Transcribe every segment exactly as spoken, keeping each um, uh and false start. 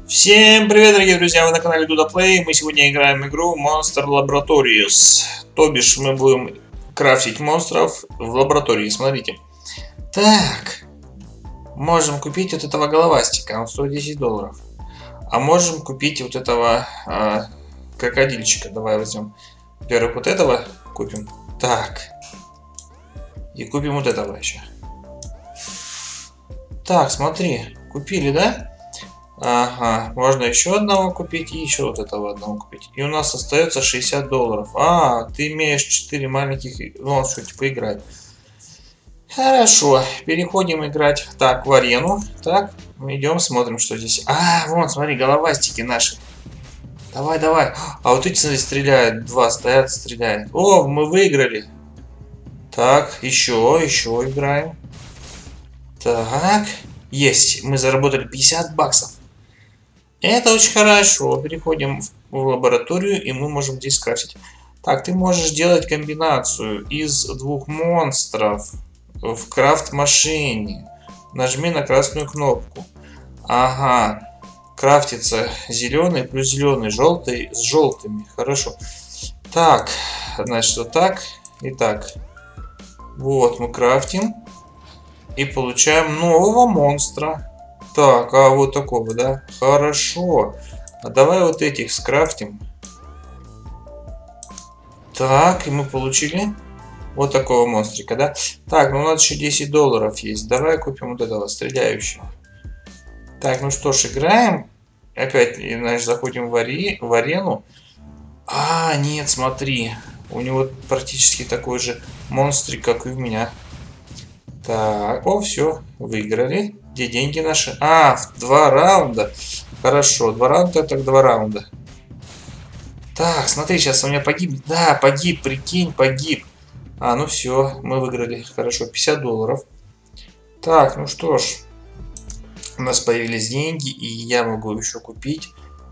Всем привет, дорогие друзья, вы на канале Dudaplay. Мы сегодня играем игру Monster Laboratories. То бишь мы будем крафтить монстров в лаборатории, смотрите. Так, можем купить вот этого головастика, он стоит десять долларов. А можем купить вот этого а, крокодильчика. Давай возьмем, во-первых, вот этого купим. Так, и купим вот этого еще. Так, смотри, купили, да? Ага, можно еще одного купить и еще вот этого одного купить. И у нас остается шестьдесят долларов. А, ты имеешь четыре маленьких, ну, что, типа играть. Хорошо, переходим играть. Так, в арену. Так, идем, смотрим, что здесь. А, вон, смотри, головастики наши. Давай, давай. А вот эти, смотри, стреляют. Два стоят, стреляют. О, мы выиграли. Так, еще, еще играем. Так, есть. Мы заработали пятьдесят баксов. Это очень хорошо. Переходим в лабораторию, и мы можем здесь крафтить. Так, ты можешь делать комбинацию из двух монстров в крафт-машине. Нажми на красную кнопку. Ага. Крафтится зеленый плюс зеленый, желтый с желтыми. Хорошо. Так, значит, вот так и так. Вот, мы крафтим. И получаем нового монстра. Так, а вот такого, да? Хорошо. А давай вот этих скрафтим. Так, и мы получили вот такого монстрика, да? Так, ну у нас еще десять долларов есть. Давай купим вот этого стреляющего. Так, ну что ж, играем. Опять, значит, заходим в, аре... в арену. А, нет, смотри. У него практически такой же монстрик, как и у меня. Так, о, все, выиграли. Где деньги наши? А, в два раунда. Хорошо, два раунда, так два раунда. Так, смотри, сейчас у меня погиб. Да, погиб, прикинь, погиб. А, ну все, мы выиграли. Хорошо, пятьдесят долларов. Так, ну что ж. У нас появились деньги, и я могу еще купить.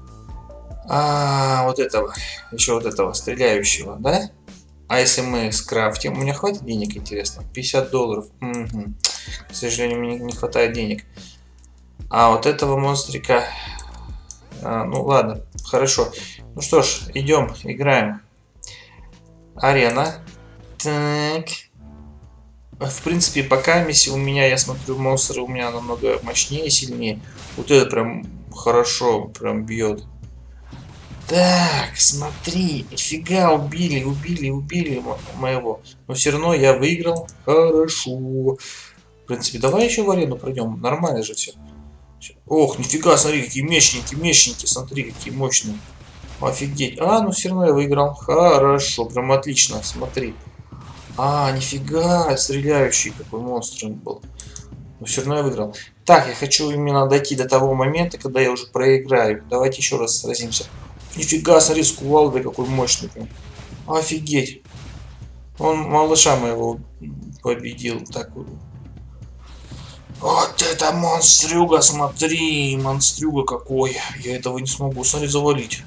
А, вот этого. Еще вот этого стреляющего, да? А если мы скрафтим, у меня хватит денег, интересно? пятьдесят долларов. Угу. К сожалению, мне не хватает денег. А вот этого монстрика... А, ну ладно, хорошо. Ну что ж, идем, играем. Арена. Так. В принципе, пока миссия у меня, я смотрю, монстры у меня намного мощнее, сильнее. Вот это прям хорошо, прям бьет. Так, смотри, нифига, убили, убили, убили моего. Но все равно я выиграл. Хорошо. В принципе, давай еще в арену пройдем. Нормально же все. Ох, нифига, смотри, какие мечники, мечники, смотри, какие мощные. Офигеть. А, ну все равно я выиграл. Хорошо, прям отлично, смотри. А, нифига, стреляющий какой монстр был. Но все равно я выиграл. Так, я хочу именно дойти до того момента, когда я уже проиграю. Давайте еще раз сразимся. Нифига, смотри, с кувалдой какой мощный. Офигеть. Он малыша моего победил. Так вот. Вот это монстрюга, смотри. Монстрюга какой. Я этого не смогу, смотри, завалить.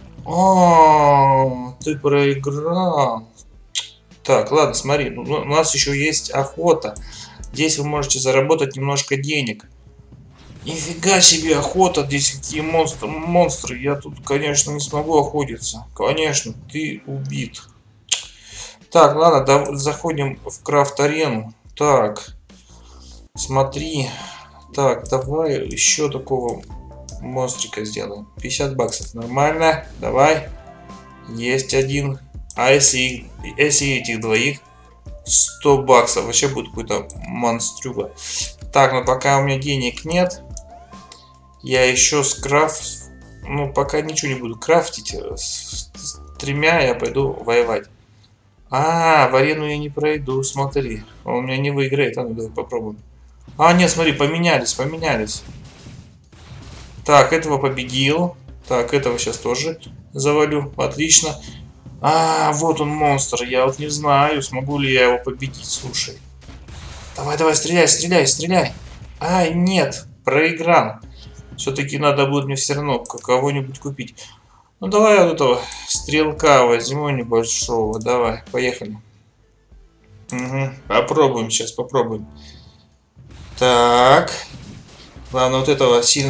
А, ты проиграл. Так, ладно, смотри. У нас еще есть охота. Здесь вы можете заработать немножко денег. Нифига себе охота, здесь какие монстры, монстры. Я тут, конечно, не смогу охотиться. Конечно, ты убит. Так, ладно, да, заходим в крафт-арену. Так, смотри. Так, давай еще такого монстрика сделаем. пятьдесят баксов, нормально. Давай. Есть один. А если, если этих двоих? сто баксов. Вообще будет какой-то монстрюга. Так, но пока у меня денег нет. Я еще скрафт... Ну, пока ничего не буду крафтить. С, с тремя я пойду воевать. А, в арену я не пройду, смотри. Он у меня не выиграет. А ну, давай попробуем. А, нет, смотри, поменялись, поменялись. Так, этого победил. Так, этого сейчас тоже завалю. Отлично. А, вот он монстр. Я вот не знаю, смогу ли я его победить. Слушай. Давай, давай, стреляй, стреляй, стреляй. А, нет, проиграл. Все-таки надо будет мне все равно кого-нибудь купить. Ну, давай вот этого стрелка возьму небольшого. Давай, поехали. Угу. Попробуем сейчас, попробуем. Так. Главное, вот этого сильно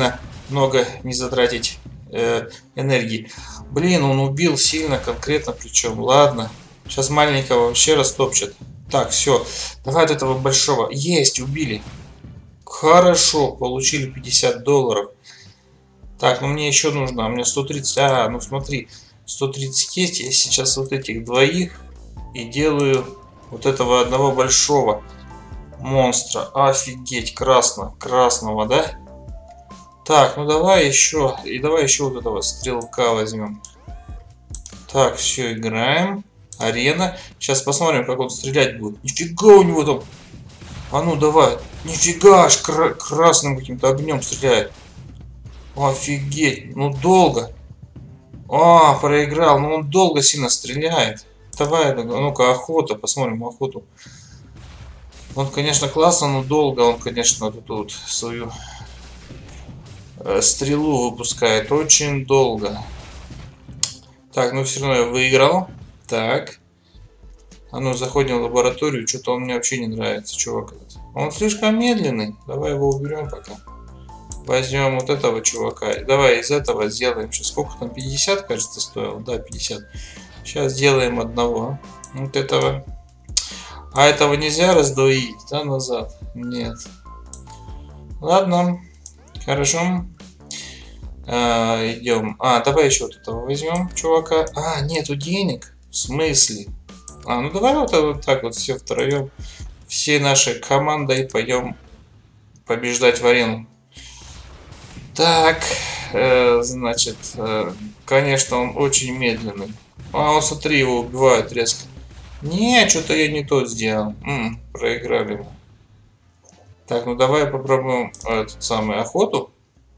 много не затратить э, энергии. Блин, он убил сильно, конкретно причем. Ладно. Сейчас маленького вообще растопчет. Так, все. Давай от этого большого. Есть, убили. Хорошо, получили пятьдесят долларов. Так, ну мне еще нужно. У меня сто тридцать. А, ну смотри. сто тридцать есть. Я сейчас вот этих двоих и делаю вот этого одного большого монстра. Офигеть, красно, красного, да? Так, ну давай еще. И давай еще вот этого стрелка возьмем. Так, все, играем. Арена. Сейчас посмотрим, как он стрелять будет. Нифига у него там. А ну давай. Нифига аж кра красным каким-то огнем стреляет. Офигеть. Ну долго. А, проиграл. Ну он долго сильно стреляет. Давай, ну-ка, охота. Посмотрим охоту. Он, конечно, классно, но долго он, конечно, тут вот свою э, стрелу выпускает. Очень долго. Так, ну все равно я выиграл. Так. А ну, заходим в лабораторию. Что-то он мне вообще не нравится, чувак этот. Он слишком медленный. Давай его уберем пока. Возьмем вот этого чувака. Давай из этого сделаем. Сейчас сколько там? пятьдесят, кажется, стоило. Да, пятьдесят. Сейчас сделаем одного. Вот этого. А этого нельзя раздвоить, да, назад? Нет. Ладно. Хорошо. А, идем. А, давай еще вот этого возьмем, чувака. А, нету денег. В смысле? А, ну давай вот, вот так вот все втроем. Всей нашей командой пойдем побеждать в арену. Так, э, значит, э, конечно, он очень медленный. А, он, смотри, его убивают резко. Не, что-то я не то сделал. М, проиграли мы. Так, ну давай попробуем эту самую охоту.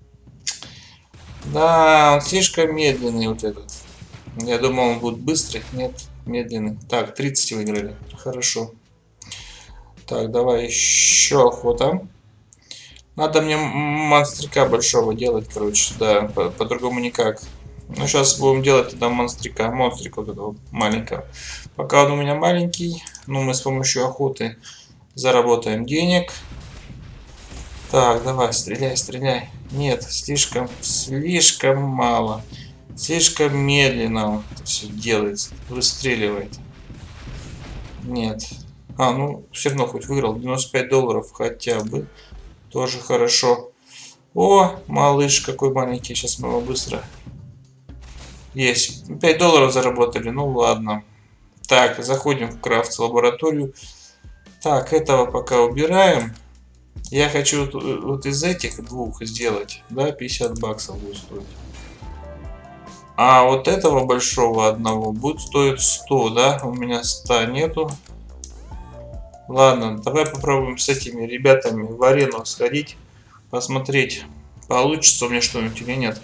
Да, он слишком медленный вот этот. Я думал, он будет быстрый. Нет, медленный. Так, тридцать выиграли. Хорошо. Так, давай еще охота. Надо мне монстрика большого делать, короче. Да, по-другому по никак. Ну, сейчас будем делать тогда монстрика. Монстрика вот этого маленького. Пока он у меня маленький. Ну, мы с помощью охоты заработаем денег. Так, давай, стреляй, стреляй. Нет, слишком, слишком мало. Слишком медленно он это все делает. Выстреливает. Нет. А, ну, все равно хоть выиграл. девяносто пять долларов хотя бы. Тоже хорошо. О, малыш, какой маленький. Сейчас мы его быстро... Есть. пять долларов заработали. Ну, ладно. Так, заходим в крафт лабораторию. Так, этого пока убираем. Я хочу вот, вот из этих двух сделать. Да, пятьдесят баксов будет стоить. А вот этого большого одного будет стоить сто, да? У меня ста нету. Ладно, давай попробуем с этими ребятами в арену сходить. Посмотреть, получится у меня что-нибудь или нет.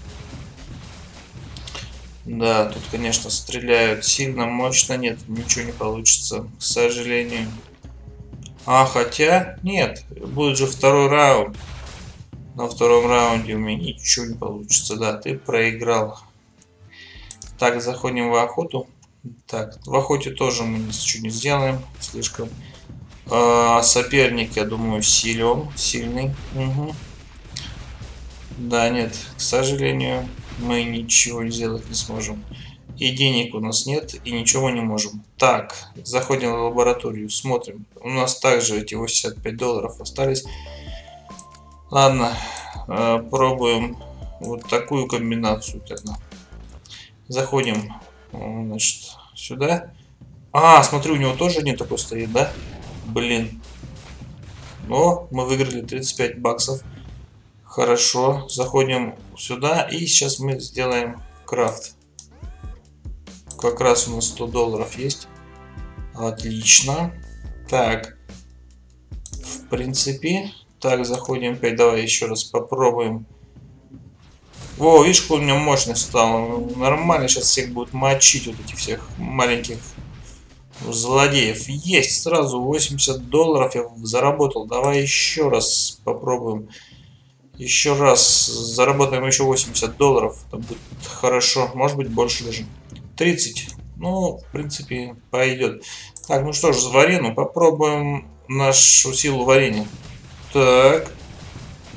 Да, тут, конечно, стреляют сильно, мощно. Нет, ничего не получится, к сожалению. А, хотя, нет, будет же второй раунд. На втором раунде у меня ничего не получится. Да, ты проиграл. Так, заходим в охоту. Так, в охоте тоже мы ничего не сделаем. Слишком э, соперник, я думаю, силен, сильный. Угу. Да, нет, к сожалению, мы ничего сделать не сможем. И денег у нас нет, и ничего не можем. Так, заходим в лабораторию, смотрим. У нас также эти восемьдесят пять долларов остались. Ладно, э, пробуем вот такую комбинацию тогда. Заходим, значит, сюда. А, смотри, у него тоже один такой стоит, да? Блин. Но мы выиграли тридцать пять баксов. Хорошо, заходим сюда, и сейчас мы сделаем крафт. Как раз у нас сто долларов есть. Отлично. Так. В принципе. Так, заходим опять. Давай еще раз попробуем. Во, видишь, какой у меня мощный стал. Нормально сейчас всех будет мочить. Вот этих всех маленьких злодеев. Есть, сразу восемьдесят долларов я заработал. Давай еще раз попробуем. Еще раз заработаем еще восемьдесят долларов. Это будет хорошо. Может быть, больше даже. тридцать. Ну, в принципе, пойдет. Так, ну что ж, в арену попробуем нашу силу варенья. Так.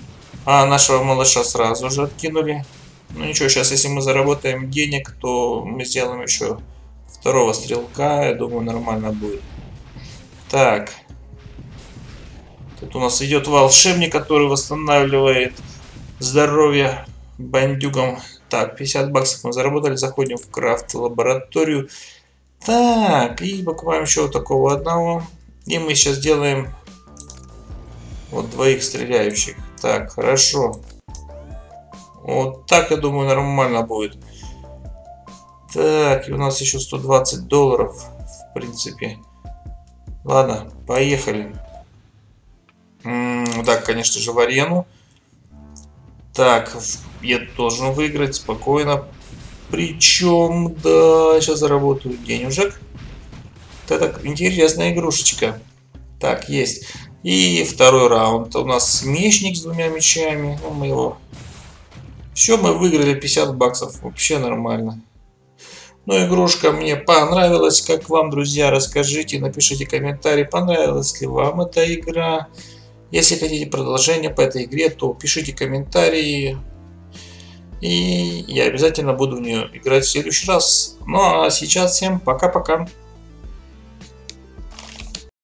А нашего малыша сразу же откинули. Ну ничего, сейчас если мы заработаем денег, то мы сделаем еще второго стрелка. Я думаю, нормально будет. Так. Тут у нас идет волшебник, который восстанавливает здоровье бандюгам. Так, пятьдесят баксов мы заработали. Заходим в крафт лабораторию. Так, и покупаем еще вот такого одного. И мы сейчас делаем вот двоих стреляющих. Так, хорошо. Вот так, я думаю, нормально будет. Так, и у нас еще сто двадцать долларов, в принципе. Ладно, поехали. М-м, так, конечно же, в арену. Так, я должен выиграть спокойно. Причем, да, сейчас заработаю денежек. Это интересная игрушечка. Так, есть. И второй раунд. У нас мечник с двумя мечами. Ну, мы его... Все, мы выиграли пятьдесят баксов. Вообще нормально. Ну, игрушка мне понравилась. Как вам, друзья, расскажите, напишите комментарий, понравилась ли вам эта игра. Если хотите продолжение по этой игре, то пишите комментарии. И я обязательно буду в нее играть в следующий раз. Ну, а сейчас всем пока-пока.